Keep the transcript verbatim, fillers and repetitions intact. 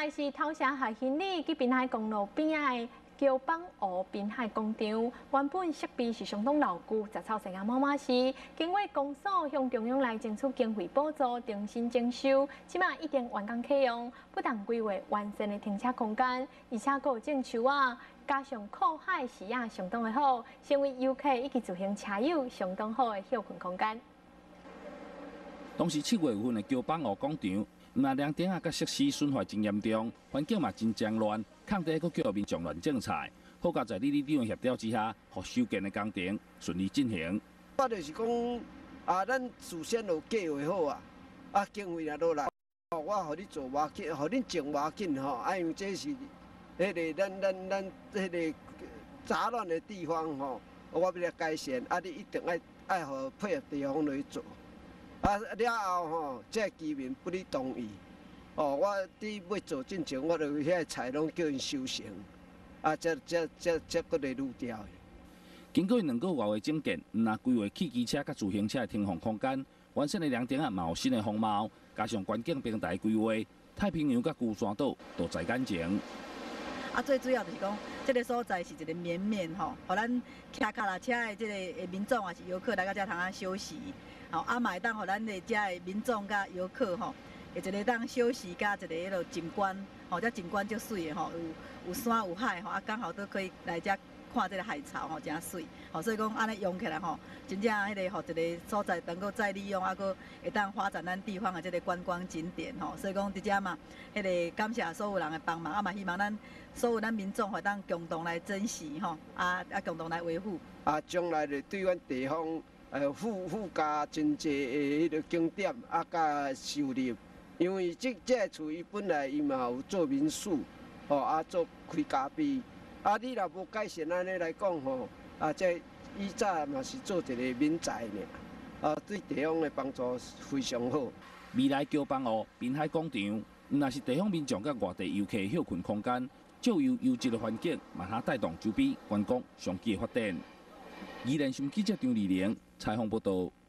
来是头城海兴里及滨海公路边仔桥浜湖滨海广场，原本设备是相当牢固，杂草生啊满满是。经过公所向中央来争取经费补助，重新征收，即马已经完工启用，不但规划完善的停车空间，而且还有种树啊，加上靠海视野相当的好，成为游客以及自行车友相当好的休困空间。 当时七月份的桥浜湖广场。 那两点啊，甲设施损坏真严重，环境嘛真脏乱，抗地阁叫民众乱种菜。好在在李里长协调之下，互修建的工程顺利进行。 我就是讲啊，咱事先有计划好啊，啊经费也落来，哦，我互你做偌紧，互恁种偌紧吼，啊因为这是迄个咱咱咱迄个杂乱的地方吼，我要来改善，啊你一定爱爱互配合地方来做。 啊了后吼，这居民不哩同意，哦，我伫要做进前，我就遐菜拢叫因收成，啊，这这这这搁来愈调。 经过两个月的整建，那规划汽机车甲自行车的停放空间，完善的凉亭啊，嘛有新的风貌，加上环境平台规划，太平洋甲龟山岛都在眼前。 啊，最主要就是讲，这个所在是一个绵绵吼，互咱骑脚踏车的这个民众也是游客来到这通啊休息。 吼，啊，嘛会当互咱的遮的民众甲游客吼，会一个当休息甲一个迄落景观，吼，遮景观足水的吼，有有山有海吼，啊，刚好都可以来遮看这个海潮吼，真水，吼，所以讲安尼用起来吼，真正迄个吼一个所在能够再利用，啊，搁会当发展咱地方的这个观光景点吼，所以讲伫遮嘛，迄个感谢所有人的帮忙，啊嘛希望咱所有咱民众会当共同来珍惜吼，啊啊共同来维护。 啊，将来就对阮地方。 呃，附附加真济的迄个景点啊，甲收入，因为这这个厝伊本来伊嘛有做民宿，吼啊做开咖啡，啊你若无改善安尼来讲吼，啊这以早嘛是做一个民宅呢，啊对地方的帮助非常好。 未来桥浜湖滨海广场，若是地方民众甲外地游客休困空间，就有优质的环境，嘛哈带动周边观光商机的发展。宜兰新闻记者张丽玲采访报道。